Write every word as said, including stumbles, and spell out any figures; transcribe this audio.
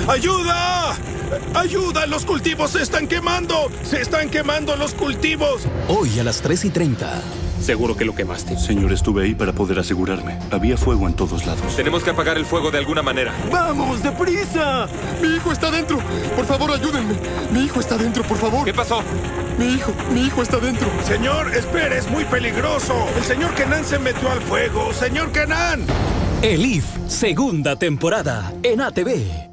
¡Ayuda! ¡Ayuda! ¡Los cultivos se están quemando! ¡Se están quemando los cultivos! Hoy a las tres y treinta. ¿Seguro que lo quemaste? Señor, estuve ahí para poder asegurarme. Había fuego en todos lados. Tenemos que apagar el fuego de alguna manera. ¡Vamos, deprisa! ¡Mi hijo está dentro! Por favor, ayúdenme. Mi hijo está dentro, por favor. ¿Qué pasó? Mi hijo, mi hijo está dentro. Señor, espere, es muy peligroso. El señor Kenan se metió al fuego. ¡Señor Kenan! Elif, segunda temporada en A T V.